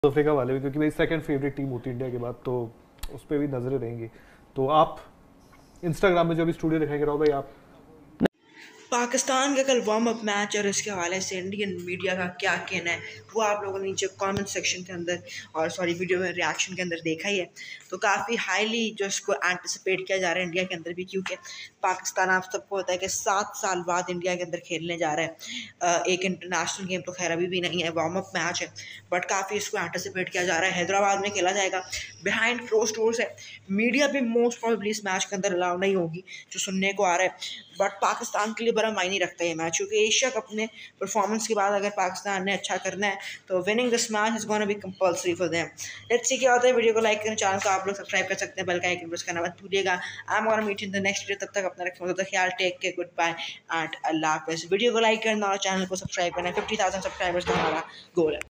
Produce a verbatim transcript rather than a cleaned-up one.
Africa वाले भी, क्योंकि मेरी सेकंड फेवरेट टीम होती है इंडिया के बाद, तो उस पर भी नजरें रहेंगी। तो आप इंस्टाग्राम में जो भी स्टूडियो दिखाएंगे राव भाई, आप पाकिस्तान का कल वार्म अप मैच और इसके हवाले से इंडियन मीडिया का क्या कहना है वो आप लोगों ने नीचे कमेंट सेक्शन के अंदर और सॉरी वीडियो में रिएक्शन के अंदर देखा ही है। तो काफ़ी हाईली जो इसको एंटिसिपेट किया जा रहा है इंडिया के अंदर भी, क्योंकि पाकिस्तान आप सबको पता है कि सात साल बाद इंडिया के अंदर खेलने जा रहा है। एक इंटरनेशनल गेम तो खैर अभी भी नहीं है, वार्म अप मैच है, बट काफ़ी इसको एंटिसिपेट किया जा रहा है। हैदराबाद में खेला जाएगा, बिहाइंड क्लोज डोर्स है, मीडिया भी मोस्ट प्रॉब्ली इस मैच के अंदर अलाउ नहीं होगी जो सुनने को आ रहा है। बट पाकिस्तान के लिए बड़ा मायने रखता है ये मैच, क्योंकि एशिया कप में परफॉर्मेंस के बाद अगर पाकिस्तान ने अच्छा करना है तो winning this match is gonna be compulsory for them. Let's see क्या होता है। वीडियो को लाइक करें, चैनल को आप लोग सब्सक्राइब कर सकते हैं, बेल का आइकन प्रेस करना मत भूलिएगा। I am gonna meet in the next video, तब तक अपना रखें तो ख्याल, take care, good bye and अल्लाह हाफिज़। वीडियो को लाइक करना और चैनल को सब्सक्राइब करना, फिफ्टी थाउजेंड सब्सक्राइबर्स का हमारा गोल है।